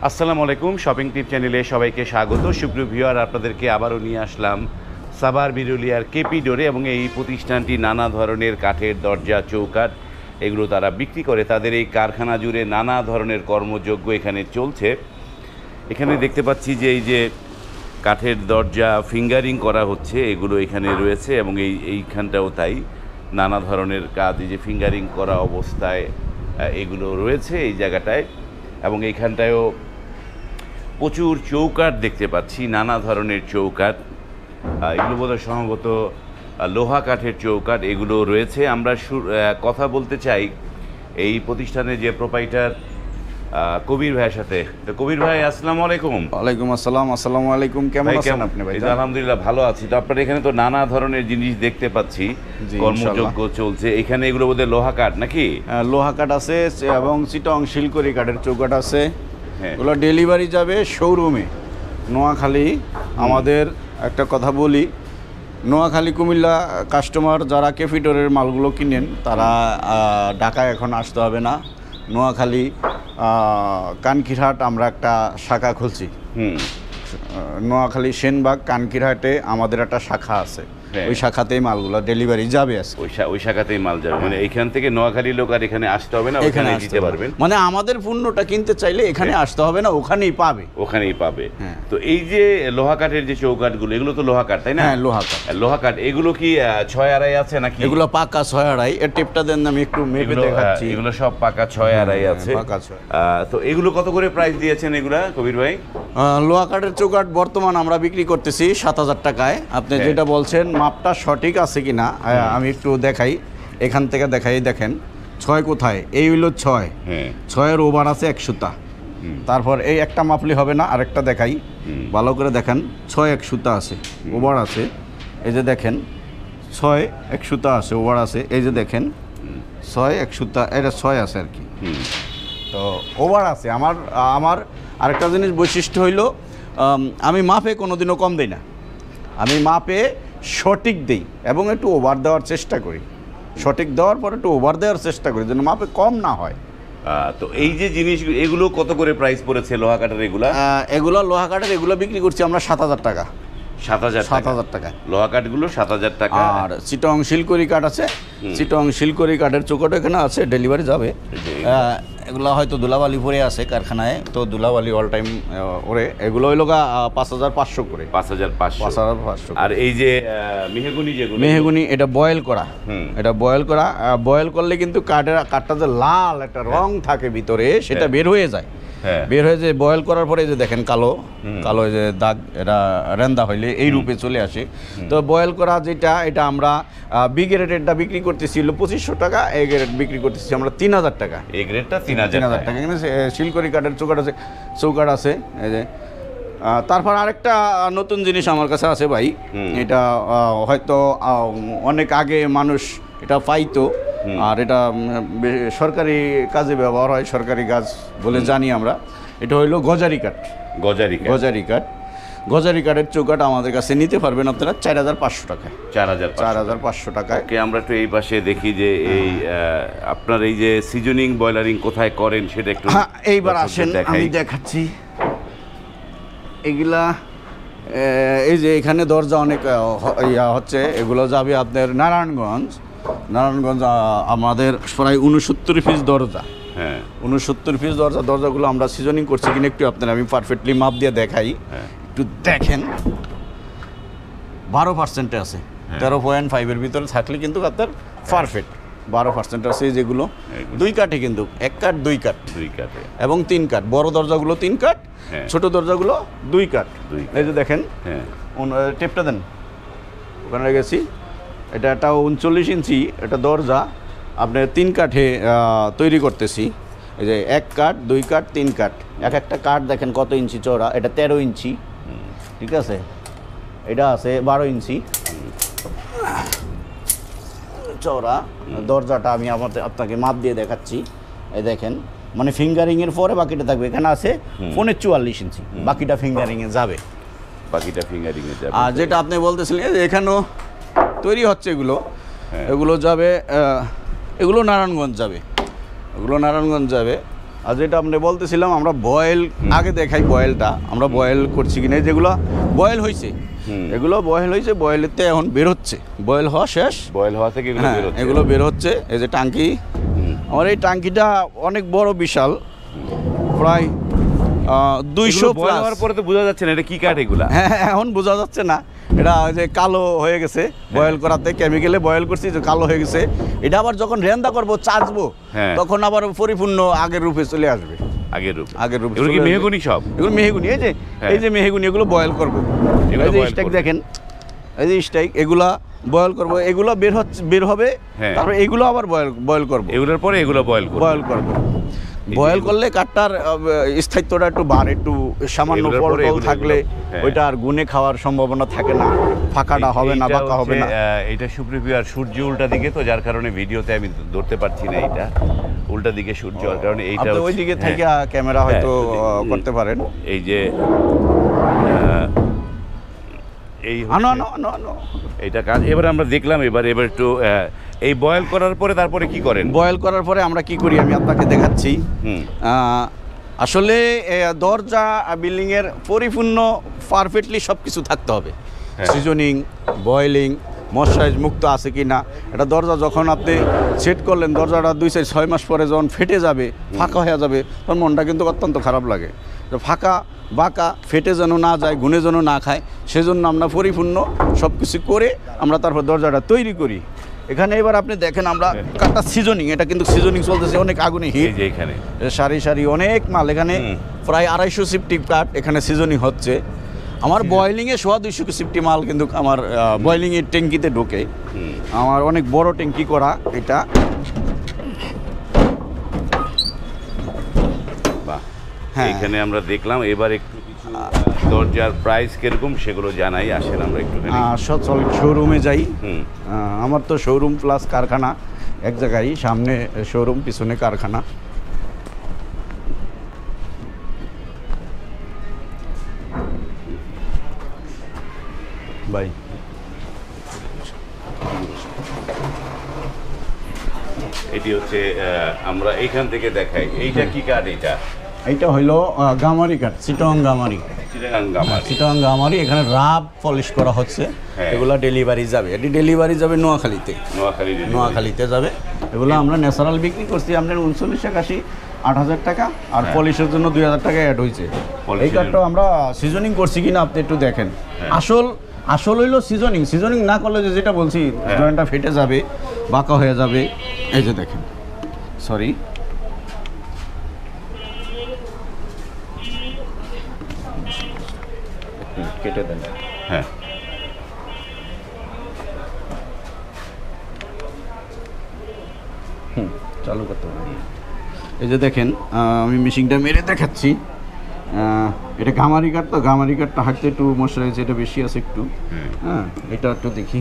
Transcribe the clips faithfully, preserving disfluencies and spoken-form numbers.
আসসালামু আলাইকুম, শপিং টিপ চ্যানেলে সবাইকে স্বাগত। সুপ্রিয় ভিউয়ার, আপনাদেরকে আবারও নিয়ে আসলাম সাভার বিরুলিয়ার কেপি ডোরে, এবং এই প্রতিষ্ঠানটি নানা ধরনের কাঠের দরজা, চৌকাঠ এগুলো তারা বিক্রি করে। তাদের এই কারখানা জুড়ে নানা ধরনের কর্মযজ্ঞ এখানে চলছে। এখানে দেখতে পাচ্ছি যে এই যে কাঠের দরজা ফিঙ্গারিং করা হচ্ছে, এগুলো এখানে রয়েছে, এবং এই এইখানটাও তাই নানা ধরনের কাজ, এই যে ফিঙ্গারিং করা অবস্থায় এগুলো রয়েছে এই জায়গাটায়। এবং এইখানটায়ও প্রচুর চৌকাঠ দেখতে পাচ্ছি, নানা ধরনের চৌকাঠ, এগুলো বোধহয় সম্ভবত লোহা কাঠের চৌকাঠ এগুলো রয়েছে। আমরা কথা বলতে চাই এই প্রতিষ্ঠানের যে প্রোপাইটার কবির ভাইয়ের সাথে। তো কবির ভাই, আসসালামু আলাইকুম। ওয়ালাইকুম আসসালাম। আসসালামু আলাইকুম, কেমন আছেন আপনি ভাই? আলহামদুলিল্লাহ ভালো আছি। তো আপনার এখানে তো নানা ধরনের জিনিস দেখতে পাচ্ছি, কর্মযজ্ঞ চলছে এখানে। এগুলো বোধহয় লোহা কাঠ নাকি? লোহা কাঠ আছে এবং চিটং শিলকরি কাঠের চৌকাঠ আছে। এগুলো ডেলিভারি যাবে শোরুমে নোয়াখালী। আমাদের একটা কথা বলি, নোয়াখালী কুমিল্লা কাস্টমার যারা কেফিডোরের মালগুলো কিনেন তারা ঢাকায় এখন আসতে হবে না। নোয়াখালী কানকিরহাট আমরা একটা শাখা খুলছি। হুম নোয়াখালী সেনবাগ কানকিরহাটে আমাদের একটা শাখা আছে, ওই শাখাতেই মালগুলো ডেলিভারি যাবে। আছে ওই শাখাতেই মাল যাবে, মানে এখান থেকে নোয়াখালীর লোক আর এখানে আসতে হবে না, এখানে দিতে পারবেন। মানে আমাদের পণ্যটা কিনতে চাইলে এখানে আসতে হবে না, ওখানেই পাবে, ওখানেই পাবে। তো এই যে লোহা কাঠের যে চৌকাঠগুলো, এগুলো তো লোহা কাঠ তাই না? হ্যাঁ, লোহা কাঠ। লোহা কাঠ এগুলো কি ছয় আড়াই আছে নাকি? এগুলো পাকা ছয় আড়াই। এর টিপটা দেন, আমি একটু মেপে দেখাচ্ছি। এগুলো সব পাকা ছয় আড়াই আছে। তো এগুলো কত করে প্রাইস দিয়েছেন এগুলা কবির ভাই? লোহা কাঠের চৌকাঠ বর্তমান আমরা বিক্রি করতেছি সাত হাজার টাকায়। আপনি যেটা বলছেন মাপটা সঠিক আছে কিনা আমি একটু দেখাই, এখান থেকে দেখাই। দেখেন ছয় কোথায়, এই হইল ছয়, ছয়ের ওভার আছে এক সুতা। তারপর এই একটা মাপলি হবে না, আরেকটা দেখাই, ভালো করে দেখেন। ছয় এক সুতা আছে, ওভার আছে। এই যে দেখেন ছয় এক সুতা আছে, ওভার আছে। এই যে দেখেন ছয় এক সুতা, এটা ছয় আছে আর কি, তো ওভার আছে। আমার আমার আরেকটা জিনিস বৈশিষ্ট্য হইল, আমি মাপে কোনোদিনও কম দিই না, আমি মাপে সঠিক দিই এবং একটু ওভার দেওয়ার চেষ্টা করি। সঠিক দেওয়ার পর একটু ওভার দেওয়ার চেষ্টা করি যেন মাপে কম না হয়। তো এই যে জিনিস, এগুলো কত করে প্রাইস পড়েছে লোহা কাঠের? এগুলো এগুলো লোহা কাঠের এগুলো বিক্রি করছি আমরা সাত হাজার টাকা। সাত হাজার সাত হাজার টাকায় লোহা কাঠগুলো সাত হাজার টাকা। আর চিটং শিলকরি কাঠ আছে, চিটং শিলকরি কাঠের চৌকাঠ এখানে আছে, ডেলিভারি যাবে। এগুলো হয়তো ধুলাবালি পরে আছে কারখানায়, তো ধুলাবালি অল টাইম ওরে। এগুলো হইল গা পাঁচ হাজার পাঁচশো করে। পাঁচ হাজার পাঁচশো পাঁচ হাজার পাঁচশো আর এই যে মেহগুনি, যেগুলো মেহগুনি এটা বয়েল করা, এটা বয়েল করা। বয়েল করলে কিন্তু কাঠের কাঠটা যে লাল একটা রং থাকে ভিতরে, সেটা বের হয়ে যায়। বের হয়ে যায় বয়েল করার পরে যে দেখেন কালো কালো যে দাগ, এটা রেন্দা হইলে এই রূপে চলে আসে। তো বয়েল করা যেটা, এটা আমরা বি গ্রেডেরটা বিক্রি করতেছি পঁচিশশো টাকা, এ গ্রেড বিক্রি করতেছি আমরা তিন হাজার টাকা। এ গ্রেডটা তিন হাজার টাকা। এখানে শিলকরি কাঠের চৌকাঠ আছে, চৌকাঠ আছে। এই যে তারপর আরেকটা নতুন জিনিস আমার কাছে আছে ভাই, এটা হয়তো অনেক আগে মানুষ এটা পাইতো, আর এটা সরকারি কাজে ব্যবহার হয়, সরকারি কাজ বলে জানি আমরা। এটা হইলো গজারি কাঠ। গজারি গজারি কাঠ গজারি কাঠের চৌকাঠ আমাদের কাছে নিতে পারবেন আপনারা চার হাজার পাঁচশো টাকায়। চার হাজার চার হাজার পাঁচশো টাকায়। আমরা একটু এই পাশে দেখি যে এই আপনার এই যে সিজনিং বয়লারিং কোথায় করেন সেটা একটু। হ্যাঁ, এইবার আসেন আমি দেখাচ্ছি। এগুলা এই যে এখানে দরজা অনেক ইয়া হচ্ছে, এগুলো যাবে আপনার নারায়ণগঞ্জ। নারায়ণগঞ্জ আমাদের প্রায় উনসত্তর পিস দরজা। হ্যাঁ, উনসত্তর পিস দরজা। দরজাগুলো আমরা সিজনিং করছি কিনা একটু আপনার আমি পারফেক্টলি মাপ দিয়ে দেখাই, একটু দেখেন। বারো পার্সেন্টে আছে, তেরো পয়েন্ট ফাইভের ভিতরে থাকলে কিন্তু আপনার পারফেক্ট বারো পার্সেন্ট আছে। যেগুলো দুই কাঠে, কিন্তু এক কাঠ দুই কাঠ দুই কাঠে এবং তিন কাঠ। বড় দরজাগুলো তিন কাঠ, ছোট দরজাগুলো দুই কাঠ। এই যে দেখেন, টেপটা দেন, ওখানে গেছি। এটা একটা উনচল্লিশ ইঞ্চি এটা দরজা, আপনার তিন কাঠে তৈরি করতেছি। এই যে এক কাঠ দুই কাঠ তিন কাঠ, এক একটা কাঠ দেখেন কত ইঞ্চি চওড়া। এটা তেরো ইঞ্চি, ঠিক আছে। এটা আছে বারো ইঞ্চি চওড়া। দরজাটা আমি আমাদের আপনাকে মাপ দিয়ে দেখাচ্ছি। এই দেখেন, মানে ফিঙ্গারিংয়ের পরে বাকিটা থাকবে। এখানে আছে ফোনের চুয়াল্লিশ ইঞ্চি, বাকিটা ফিঙ্গারিংয়ে যাবে। বাকিটা ফিঙ্গারিংয়ে যাবে। আর যেটা আপনি বলতেছিলেন এখানেও তৈরি হচ্ছে, এগুলো এগুলো যাবে, এগুলো নারায়ণগঞ্জ যাবে, এগুলো নারায়ণগঞ্জ যাবে। আর যেটা আপনি বলতেছিলাম আমরা বয়েল আগে দেখাই বয়েলটা আমরা বয়েল করছি কিনা যেগুলো বয়েল হয়েছে এগুলো বয়েল হয়েছে বয়েলেতে এখন বের হচ্ছে বয়েল হওয়া শেষ বয়েল হওয়া থেকে এগুলো হ্যাঁ বের হচ্ছে। এগুলো বের হচ্ছে এই যে টাঙ্কি আমার এই টাঙ্কিটা অনেক বড় বিশাল প্রায় দুইশো এগুলো বয়েল হওয়ার পরে তো বোঝা যাচ্ছে না এটা কি কাঠ এগুলা। হ্যাঁ এখন বোঝা যাচ্ছে না এটা ওই যে কালো হয়ে গেছে বয়েল করাতে কেমিক্যালে বয়েল করছি যে কালো হয়ে গেছে এটা আবার যখন রেন্দা করবো চাচবো হ্যাঁ। তখন আবার পরিপূর্ণ আগের রূপে চলে আসবে আগের রূপ আগের রূপে এগুলো কি চলে আসবে। মেহগনি সব? এগুলো মেহগুনি এই যে হ্যাঁ। এই যে মেহগুনি এগুলো বয়েল করবো এগুলো এই যে boil স্টেক করবে। দেখেন এই যে স্টেক এগুলা বয়েল করবো এগুলো বের হচ্ছে বের হবে হ্যাঁ। তারপর এগুলো আবার বয়েল বয়েল করবো এগুলোর পরে এগুলো বয়েল করবে। বয়েল করবো এই বয়েল যে- করলে কাঠটার আহ, স্থায়িত্বটা একটু বাড়ে একটু সামান্য এগুলোর ফল পরে টল এগুলো- থাকলে এগুলো- হ্যাঁ। ওইটা আর গুনে খাওয়ার সম্ভাবনা থাকে না ফাঁকাটা এই- হবে না এইটা বাঁকা হবে না হচ্ছে, আহ, এটা সুপ্রিয় আর সূর্য উল্টা দিকে তো যার কারণে ভিডিওতে আমি ধরতে পারছি না এটা উল্টা দিকে সূর্য হওয়ার কারণে এইটা আপনি হচ্ছে- ওই দিকে হ্যাঁ, থেকে ক্যামেরা হয়তো হ্যাঁ, আহ, করতে পারেন এই যে আহ, এই আনো হচ্ছে- আনো আনো আনো এইটা কাজ এবার আমরা দেখলাম এবার এবার একটু আহ, এই বয়েল করার পরে তারপরে কি করেন? বয়েল করার পরে আমরা কি করি আমি আপনাকে দেখাচ্ছি হুম আহ, আসলে এ, দরজা বিল্ডিং এর পরিপূর্ণ পারফেক্টলি সব কিছু থাকতে হবে হ্যাঁ। সিজনিং বয়েলিং মশাইজ মুক্ত আছে কি না এটা দরজা যখন আপনি সেট করলেন দরজাটা দুই চার ছয় মাস পরে যখন ফেটে যাবে ফাঁকা হয়ে যাবে তখন মনটা কিন্তু অত্যন্ত খারাপ লাগে তো ফাঁকা বাঁকা ফেটে যেন না যায় গুণে যেন না খায় সেজন্য আমরা পরিপূর্ণ সব কিছু করে আমরা তারপর দরজাটা তৈরি করি এখানে এবার আপনি দেখেন আমরা কাঠটা সিজনিং এটা কিন্তু সিজনিং চলতেছে অনেক আগুনে হিট এই যে এখানে সারি সারি অনেক মাল এখানে হুম। প্রায় আড়াইশো সিফটি কাঠ এখানে সিজনিং হচ্ছে আমার বয়েলিংয়ে সোয়া দুইশো সিফটি মাল কিন্তু আমার বয়েলিংয়ের ট্যাঙ্কিতে ঢোকে হুম। আমার অনেক বড় ট্যাঙ্কি করা এটা বাহ হ্যাঁ। এখানে আমরা দেখলাম এবার একটু কিছু আহ, দরজার প্রাইস কিরকম সেগুলো জানাই আসেন আমরা একটুখানি আহ, সচল শোরুমে যাই হুম আহ, আমার তো শোরুম প্লাস কারখানা এক জায়গায় সামনে শোরুম পিছনে কারখানা ভাই এটি হচ্ছে আহ, আমরা এখান থেকে দেখাই এইটা কি কাঠ এটা? এইটা হইলো আহ, গামারি কাঠ চিটং গামারি চিটাগাং গামারি। চিটং গামারি এখানে রাব পলিশ করা হচ্ছে হ্যাঁ। এগুলা ডেলিভারি যাবে এটি ডেলিভারি যাবে নোয়াখালীতে নোয়াখালী delivery। নোয়াখালীতে যাবে এগুলো আমরা ন্যাচারাল বিক্রি করছি আপনার উনচল্লিশ একাশি আট হাজার টাকা আর হ্যাঁ। পলিশের জন্য দুই হাজার টাকা অ্যাড হয়েছে পলিশের এই কাঠটা আমরা সিজনিং করছি কিনা আপনি একটু দেখেন হ্যাঁ। আসল আসল হইলো সিজনিং সিজনিং না করলে যে যেটা বলছি হ্যাঁ। জয়েন্টটা ফেটে যাবে বাঁকা হয়ে যাবে এই যে দেখেন সরি কেটে দেন হ্যাঁ হুম চালু করতে হবে এই যে দেখেন আহ, আমি মেশিনটা মেরে দেখাচ্ছি আহ, এটা গামারি কাঠ তো গামারি কাঠটা হাঁটতে একটু মশারাইজ এটা বেশি আছে একটু হুম। হ্যাঁ এটা একটু দেখি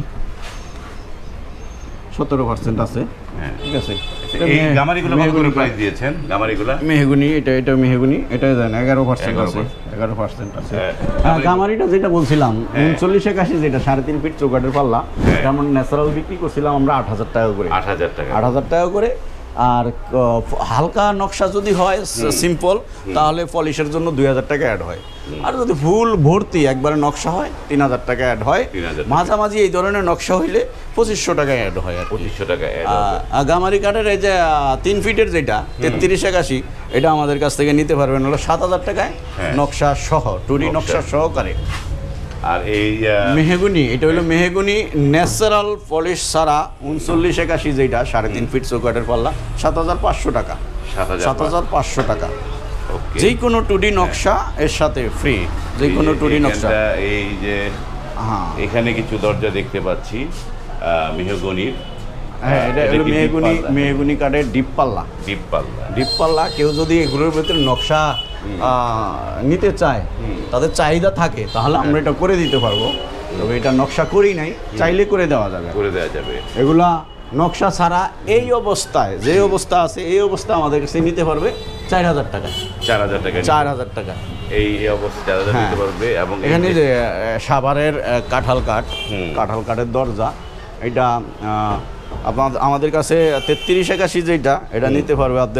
সতেরো পার্সেন্ট আছে হ্যাঁ ঠিক আছে এই গামারিগুলো কত করে প্রাইস দিয়েছেন গামারিগুলা? মেহগুনি এটা এটা মেহগুনি এটা দেন এগারো পার্সেন্ট এগারো আছে percent। এগারো পার্সেন্ট আছে হ্যাঁ, হ্যাঁ গামারি- গামারিটা যেটা বলছিলাম হ্যাঁ। উনচল্লিশ একাশি যেটা সাড়ে তিন ফিট চৌকাঠের পাল্লা হ্যাঁ। যেমন ন্যাচারাল বিক্রি করছিলাম আমরা আট হাজার টাকা করে আট হাজার টাকা। আট হাজার টাকা করে আর আহ, হালকা নকশা যদি হয় সিম্পল তাহলে পলিশের জন্য দুই হাজার টাকা অ্যাড হয় আর যদি ফুল ভর্তি একবারে নকশা হয় তিন হাজার টাকা অ্যাড হয় তিন হাজার টাকা। মাঝামাঝি এই ধরনের নকশা হইলে পঁচিশশো টাকা অ্যাড হয় আর কি। পঁচিশশো টাকা add আহ, হবে। আর গামারি কাঠের এই যে আহ, তিন ফিটের যেটা তেত্রিশ একাশি এটা আমাদের কাছ থেকে নিতে পারবেন হলো সাত হাজার টাকায় হ্যাঁ। নকশা সহ টুরি নকশা। নকশা সহকারে আর এই আহ, মেহগুনি এটা হলো মেহগুনি ন্যাচারাল পলিশ ছাড়া উনচল্লিশ একাশি যেটা সাড়ে তিন ফিট চৌকাঠের পাল্লা সাত হাজার পাঁচশো টাকা সাত হাজার সাত হাজার পাঁচশো টাকা ওকে। যে কোনো টুডি নকশা এর সাথে ফ্রি যে কোনো এই যে টুডি নকশা এইখানটা এই যে হ্যাঁ এখানে কিছু দরজা দেখতে পাচ্ছি আহ, মেহগনির হ্যাঁ এটা হলো কি deep মেহগুনি পাল্লা? মেহগুনি কাঠের ডিপ পাল্লা ডিপ পাল্লা। ডিপ পাল্লা কেউ যদি এগুলোর ভিতরে নকশা আহ, নিতে চায় তাদের চাহিদা থাকে তাহলে আমরা এটা করে দিতে পারবো তবে এটা নকশা করি নাই চাইলে করে দেওয়া যাবে করে দেওয়া যাবে। এগুলা নকশা ছাড়া এই অবস্থায় যে অবস্থা আছে এই অবস্থা আমাদের কাছে নিতে পারবে চার হাজার টাকা চার হাজার টাকা চার হাজার টাকা এই এই অবস্থা চার হাজার হ্যাঁ। দিতে পারবে এবং এই এখানে যে- যে আহ, সাভারের আহ, কাঁঠাল কাঠ হুম। কাঁঠাল কাঠের দরজা এটা আহ, আপনার আমাদের কাছে তেত্রিশ একাশি যেটা এটা নিতে পারবে আপনাদের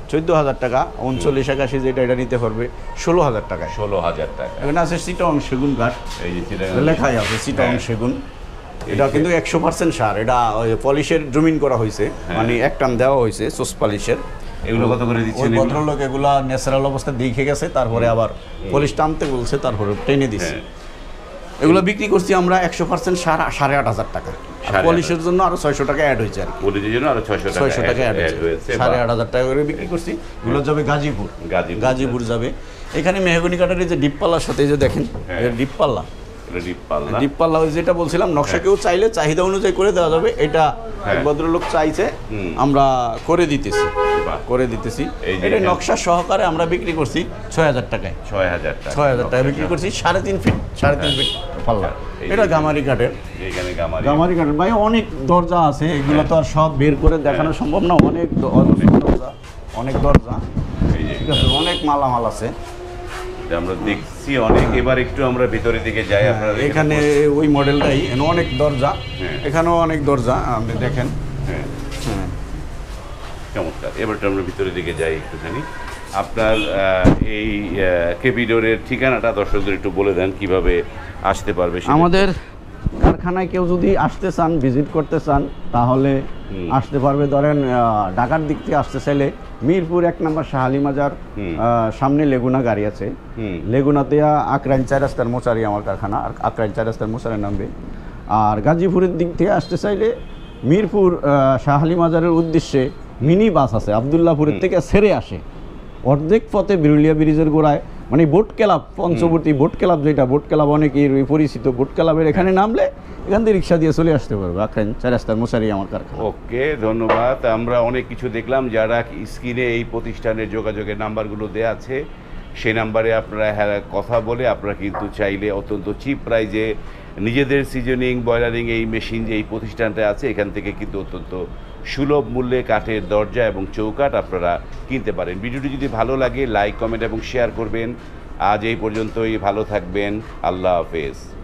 চোদ্দো হাজার টাকা, উনচল্লিশ একাশি যেটা এটা নিতে পারবে ষোলো হাজার টাকায়। ষোলো হাজার টাকা। এখানে আছে চিটং সেগুন কাঠ, এই যে চিটাগাং লেখাই আছে চিটং সেগুন। এটা কিন্তু একশো পার্সেন্ট সার, এটা ওই পলিশের জমিন করা হয়েছে, মানে এক টান দেওয়া হয়েছে সোস পলিশের। এগুলো কত করে ওই দিচ্ছেন? ভদ্রলোক এগুলা ন্যাচারাল অবস্থা দেখে গেছে, তারপরে আবার পলিশ টানতে বলছে, তারপরে টেনে দিচ্ছে। এগুলো বিক্রি করছি আমরা একশো পার্সেন্ট সার সাড়ে আট হাজার টাকা। পলিশের জন্য আরো ছয়শো টাকা অ্যাড হয়েছে আর কি, পলিশের জন্য আরো ছয়শো টাকা ছয়শো টাকা অ্যাড হয়েছে, সাড়ে আট হাজার টাকা করে বিক্রি করছি। এগুলো যাবে গাজীপুর, গাজীপুর গাজীপুর যাবে। এখানে মেহগনি কাঠের এই যে ডিপপাল্লার সাথে এই যে দেখেন ডিপপাল্লা, ডিপপাল্লা ডিপপাল্লা ওই যেটা বলছিলাম নকশা কেউ চাইলে চাহিদা অনুযায়ী করে দেওয়া যাবে। এটা এক ভদ্রলোক চাইছে, আমরা করে দিতেছি করে দিতেছি এটা নকশা সহকারে আমরা বিক্রি করছি ছয় হাজার টাকায়। ছয় হাজার টাকা ছয় হাজার টাকা বিক্রি করছি, সাড়ে তিন ফিট সাড়ে তিন ফিট পাল্লা। এটা গামারি কাঠের, এখানে গামারি গামারি কাঠের ভাই অনেক দরজা আছে, এগুলো তো আর সব বের করে দেখানো সম্ভব না। অনেক দ- অনেক দরজা, অনেক দরজা, এই যে ঠিক আছে, অনেক মালামাল আছে এটা আমরা দেখছি অনেক। এবার একটু আমরা ভিতরের দিকে যাই। আপনারা দেখেন। এখানে ওই মডেলটাই, এখানে অনেক দরজা, হ্যাঁ। এখানেও অনেক দরজা আপনি দেখেন। হ্যাঁ, হ্যাঁ চমৎকার। এবারটা আমরা ভিতরের দিকে যাই একটুখানি। আপনার আহ, এই কেপিডোরের ঠিকানাটা দর্শকদের একটু বলে দেন, কিভাবে আসতে পারবে সেটা। আমাদের কারখানায় কেউ যদি আসতে চান, ভিজিট করতে চান, তাহলে আসতে পারবে। ধরেন আহ, ঢাকার দিক থেকে আসতে চাইলে মিরপুর এক নম্বর শাহালি মাজার হুম। আহ, সামনে লেগুনা গাড়ি আছে, হুম। লেগুনাতে আকরাইন চার রাস্তার মোচারি আমার কারখানা, আর আকরাইন চার রাস্তার মোচারে নামবে। আর গাজীপুরের দিক থেকে আসতে চাইলে মিরপুর আহ, শাহালি মাজারের উদ্দেশ্যে মিনি বাস আছে, আবদুল্লাহপুরের থেকে ছেড়ে আসে, অর্ধেক পথে বিরুলিয়া ব্রিজের গোড়ায়, মানে boat club Panchabati boat club, যেটা বোট ক্লাব অনেকের পরিচিত, বোট ক্লাবের এখানে নামলে এখান থেকে রিক্সা দিয়ে চলে আসতে পারবে আখরাইন চার রাস্তার মোচারি আমার কারখানা। ওকে, ধন্যবাদ। আমরা অনেক কিছু দেখলাম, যারা স্ক্রিনে এই প্রতিষ্ঠানের যোগাযোগের নাম্বারগুলো দেওয়া আছে সেই নাম্বারে আপনারা হ্যাঁ কথা বলে আপনারা কিন্তু চাইলে অত্যন্ত চিপ প্রাইজে নিজেদের সিজনিং বয়লারিং এই মেশিন যে এই প্রতিষ্ঠানটা আছে এখান থেকে কিন্তু অত্যন্ত সুলভ মূল্যে কাঠের দরজা এবং চৌকাঠ আপনারা কিনতে পারেন। ভিডিওটি যদি ভালো লাগে লাইক কমেন্ট এবং শেয়ার করবেন। আজ এই পর্যন্তই, ভালো থাকবেন, আল্লাহ হাফেজ।